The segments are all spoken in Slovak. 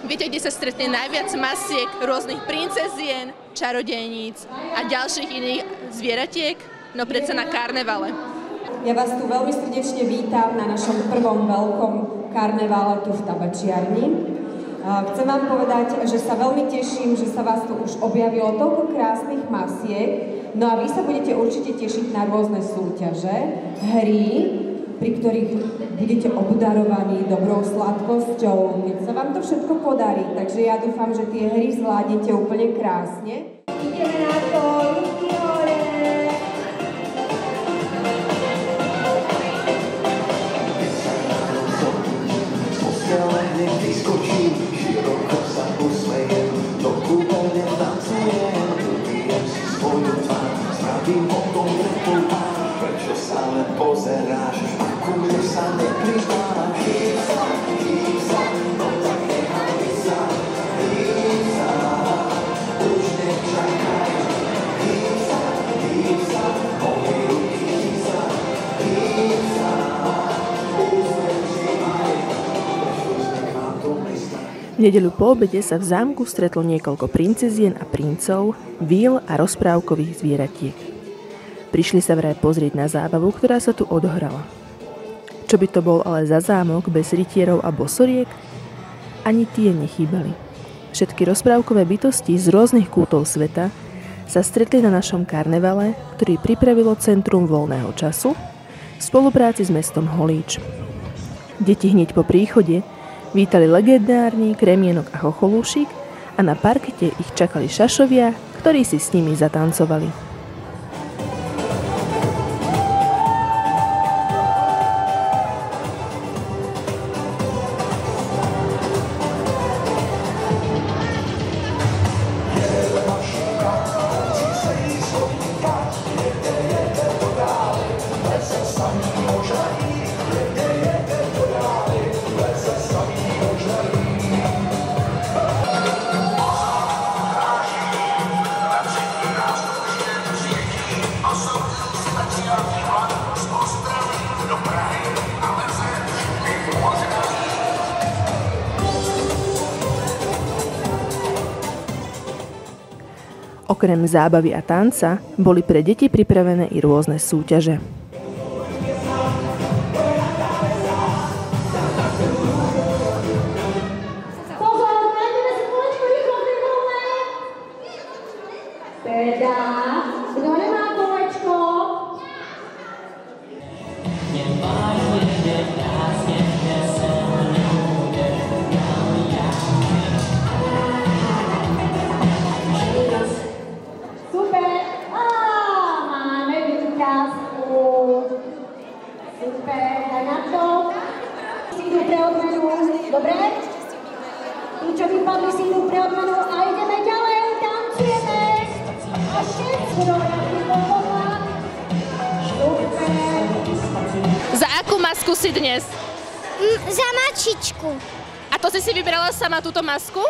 Viete, kde sa stretne najviac masiek rôznych princezien, čarodejníc a ďalších iných zvieratiek? No predsa na karnevale. Ja vás tu veľmi srdečne vítam na našom prvom veľkom karnevále tu v Tabačiarni. Chcem vám povedať, že sa veľmi teším, že sa vás tu už objavilo toľko krásnych masiek. No a vy sa budete určite tešiť na rôzne súťaže, hry, pri ktorých budete obdarovaní dobrou sladkosťou, keď sa vám to všetko podarí. Takže ja dúfam, že tie hry zvládnete úplne krásne. Ideme na to, ruky hore! Vyskočím, široko sa usmejem, do kúpeľne tancujem, vypijem si svoju tvár, spravím potom lepou pár, prečo sa len pozeráš, a ku mne sa nepridáš. Hýsa, no tak nechaj sa, hýsa, už nečakaj. Hýsa, moje ruky hýsa, hýsa, V nedeľu po obede sa v zámku stretlo niekoľko princezien a princov, víl a rozprávkových zvieratiek. Prišli sa vraj pozrieť na zábavu, ktorá sa tu odohrala. Čo by to bol ale za zámok bez rytierov a bosoriek? Ani tie nechýbali. Všetky rozprávkové bytosti z rôznych kútov sveta sa stretli na našom karnevale, ktorý pripravilo Centrum voľného času v spolupráci s mestom Holíč. Deti hneď po príchode vítali legendárny Kremienok a Chocholúšik a na parkete ich čakali šašovia, ktorí si s nimi zatancovali. Okrem zábavy a tanca boli pre deti pripravené i rôzne súťaže. Dobre? Tí, čo vypadli, si idú pre odmenu a ideme ďalej, tancujeme! A všetko dobre, super! Za akú masku si dnes? Za mačičku. A to si vybrala sama túto masku?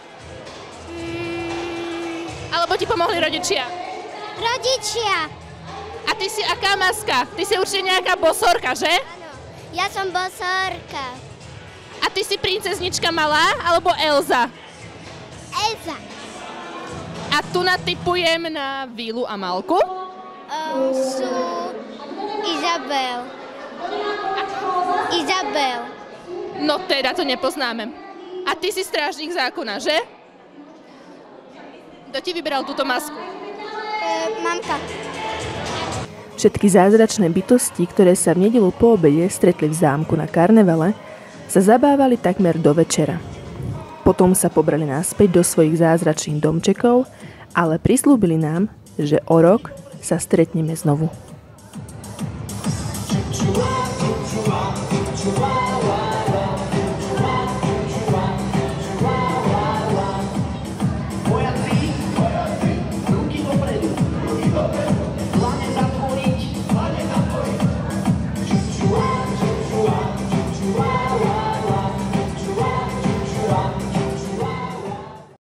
Alebo ti pomohli rodičia? Rodičia. A ty si aká maska? Ty si určite nejaká bosorka, že? Áno, ja som bosorka. A ty si princeznička malá, alebo Elza? Elza. A tu natypujem na Vílu a Malku? Sú Izabel. Izabel. No teda to nepoznáme. A ty si strážnik zákona, že? Kto ti vybral túto masku? Mamka. Všetky zázračné bytosti, ktoré sa v nedeľu po obede stretli v zámku na karnevale, sa zabávali takmer do večera. Potom sa pobrali naspäť do svojich zázračných domčekov, ale prislúbili nám, že o rok sa stretneme znovu.